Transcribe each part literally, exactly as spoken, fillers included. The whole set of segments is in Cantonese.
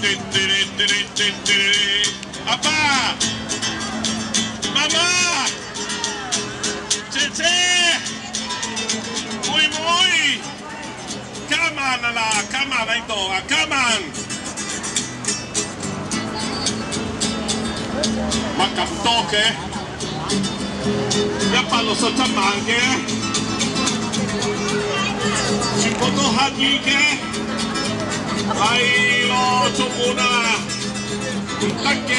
阿爸、媽媽、姐姐、妹妹，加曼啊啦，加曼喺度啊，加曼，乜咁多嘅？一百六十七萬嘅，全部都乞兒嘅，係咯，做滿啊！ 唔得嘅，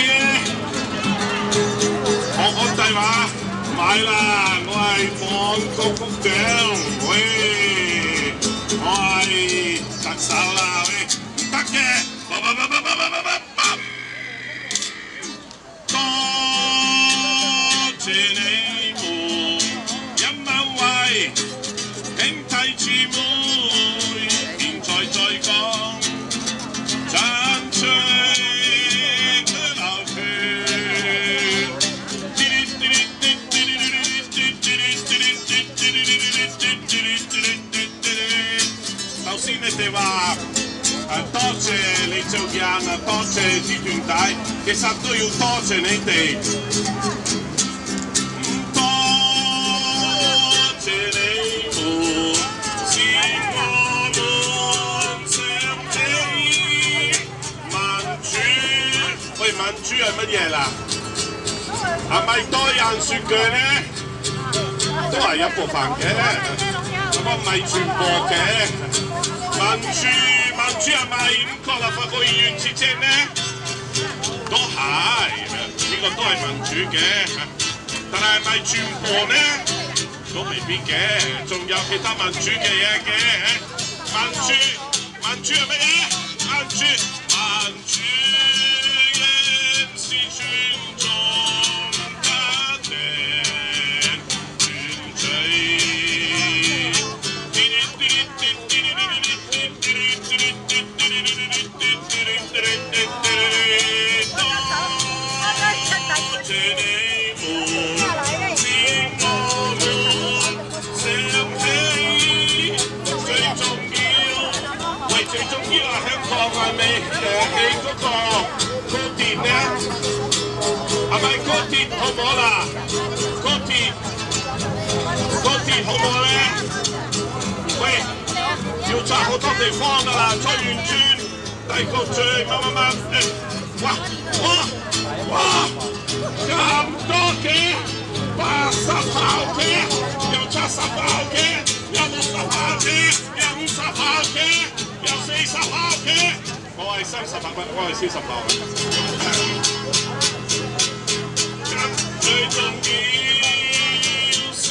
我講大話，買啦！我係網局局長，喂，我係特首啦，喂，唔得嘅，不不不不不不不不，多謝你們一萬位兄弟姊妹，現在再講爭取。 頭先你哋話誒多謝你做人啊，多謝啲團體，其實都要多謝你哋。多謝你們，是我們想起民主。喂，民主係乜嘢啦？係咪多人選舉咧？都係一部分嘅。 咁唔係全部嘅民主，民主係咪五個立法會議員之爭呢？都係，呢個都係民主嘅，但係係咪全部呢？都未必嘅，仲有其他民主嘅嘢嘅。民主，民主係乜嘢？民主，民主人是尊重家庭團聚。 係咪誒起嗰個高鐵咧？係咪高鐵好唔好啦？高鐵高鐵好唔好咧？喂，要拆好多地方㗎啦，菜園村、大角咀乜乜乜誒，哇哇哇咁多嘅，八十號嘅，有七十號嘅，有六十號嘅，有五十號嘅。 有四十號嘅，我係三十八蚊，我係四十號。最重要是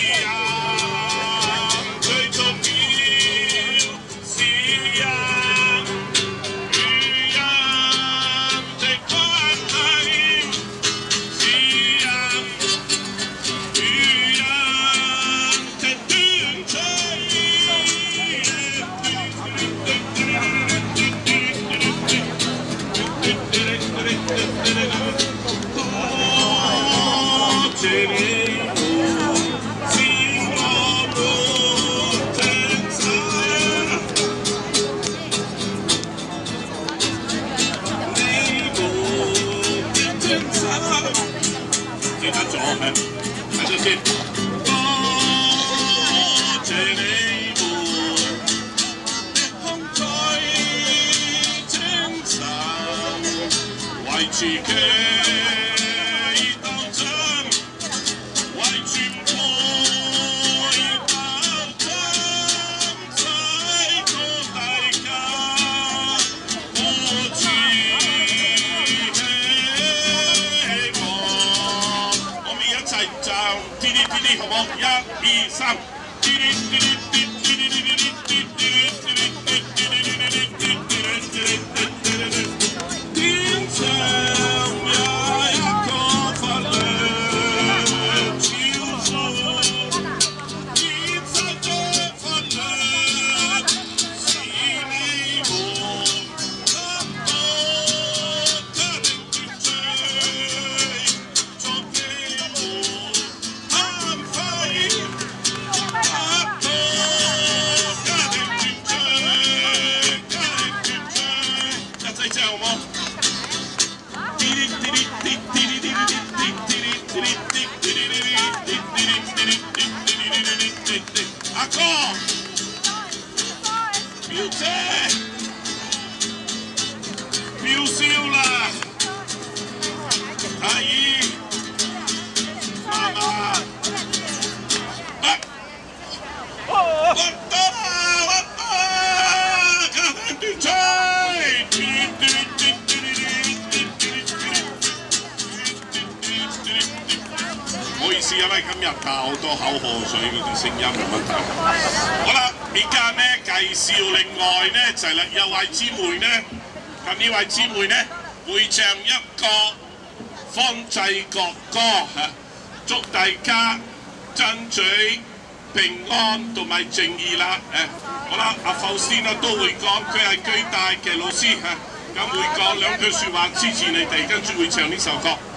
人，最重要是人與人的關係，是人與人的團聚。 自己鬥爭，為傳播而鬥爭，使個大家多次希望。我哋一齊就滴滴滴滴，好冇？一、二、三，滴滴滴滴滴滴滴滴滴滴滴滴滴。 下好冇？阿哥，表姐，表少啦，阿姨，媽媽，啊，我得啊，我得啊，加翻段吹。唔好意思，因為今日爆好多口河水，嗰啲聲音有問題。好啦，而家咧介紹另外咧就係啦，有位姊妹咧，咁呢位姊妹咧會唱一個方濟國歌嚇，祝大家爭取平安同埋正義啦。誒，好啦，阿傅先啊都會講，佢係巨大嘅老師嚇，咁會講兩句説話支持你哋，跟住會唱呢首歌。